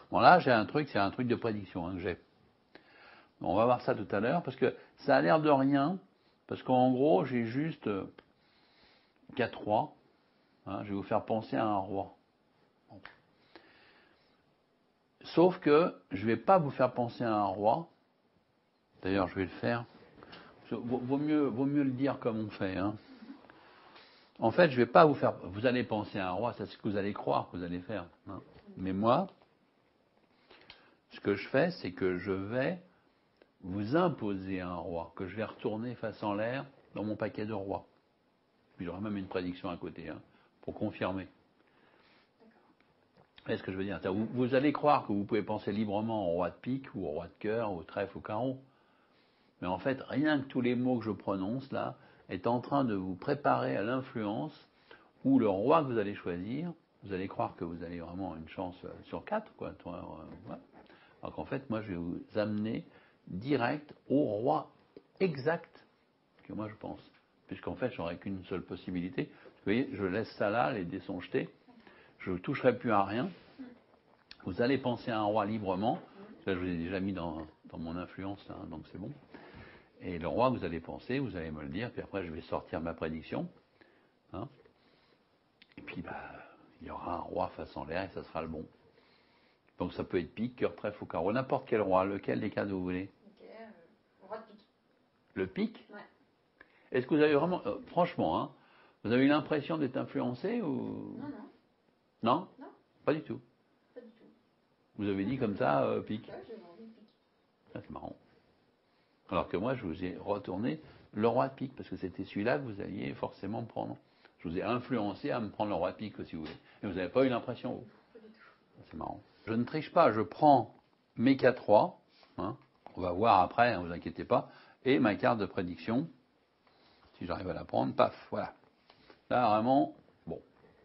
Bon là, j'ai un truc, c'est un truc de prédiction que j'ai. On va voir ça tout à l'heure, parce que ça a l'air de rien, parce qu'en gros, j'ai juste 4 rois. Hein, je vais vous faire penser à un roi. Bon. Sauf que je ne vais pas vous faire penser à un roi. D'ailleurs, je vais le faire. Vaut mieux le dire comme on fait. Hein. En fait, je ne vais pas vous faire... Vous allez penser à un roi, c'est ce que vous allez croire que vous allez faire. Hein. Mais moi, ce que je fais, c'est que je vais vous imposer un roi, que je vais retourner face en l'air dans mon paquet de rois. Puis j'aurai même une prédiction à côté, hein, pour confirmer. Vous voyez ce que je veux dire? Vous allez croire que vous pouvez penser librement au roi de pique, ou au roi de cœur, au trèfle, au carreau. Mais en fait, rien que tous les mots que je prononce là est en train de vous préparer à l'influence où le roi que vous allez choisir, vous allez croire que vous avez vraiment une chance sur 4, quoi. Alors qu'en fait, moi, je vais vous amener direct au roi exact que moi je pense. Puisqu'en fait, j'aurai qu'une seule possibilité. Vous voyez, je laisse ça là, les dés sont jetés. Je ne toucherai plus à rien. Vous allez penser à un roi librement. Là, je vous ai déjà mis dans mon influence, là, donc c'est bon. Et le roi, vous allez penser, vous allez me le dire, puis après, je vais sortir ma prédiction. Hein. Et puis, il y aura un roi face en l'air et ça sera le bon. Donc, ça peut être pique, cœur, trèfle ou carreau. N'importe quel roi. Lequel des quatre vous voulez? Ok, roi de pique. Le pique? Ouais. Est-ce que vous avez vraiment... franchement, hein, vous avez eu l'impression d'être influencé ou... Non. Non? Non. Pas du tout. Pas du tout. Vous avez dit comme ça, pique. Ouais, j'ai envie de pique. Ah, c'est marrant. Alors que moi, je vous ai retourné le roi de pique, parce que c'était celui-là que vous alliez forcément prendre. Je vous ai influencé à me prendre le roi de pique, si vous voulez. Et vous n'avez pas eu l'impression, vous? Pas du tout. C'est marrant. Je ne triche pas, je prends mes 4 rois, hein, on va voir après, ne vous inquiétez pas, et ma carte de prédiction, si j'arrive à la prendre, paf, voilà. Là, vraiment, bon.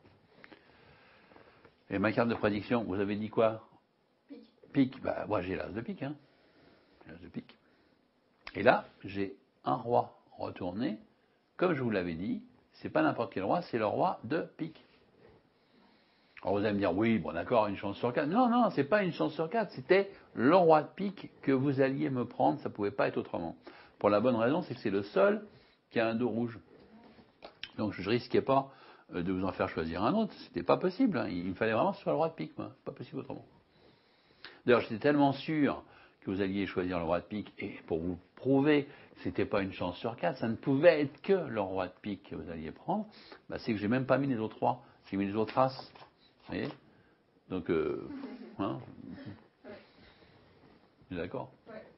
Et ma carte de prédiction, vous avez dit quoi? Pique. Pique, moi j'ai l'as de pique, hein. L'as de pique. Et là, j'ai un roi retourné, comme je vous l'avais dit, c'est pas n'importe quel roi, c'est le roi de pique. Alors vous allez me dire, oui, bon d'accord, une chance sur 4. Non, c'est pas une chance sur 4, c'était le roi de pique que vous alliez me prendre, ça pouvait pas être autrement. Pour la bonne raison, c'est que c'est le seul qui a un dos rouge. Donc je risquais pas de vous en faire choisir un autre, c'était pas possible, hein. Il me fallait vraiment sur le roi de pique, moi, pas possible autrement. D'ailleurs, j'étais tellement sûr que vous alliez choisir le roi de pique, et pour vous prouver que c'était pas une chance sur 4, ça ne pouvait être que le roi de pique que vous alliez prendre, c'est que j'ai même pas mis les autres rois, j'ai mis les autres as. Vous voyez? Donc, hein? Vous êtes d'accord? Ouais.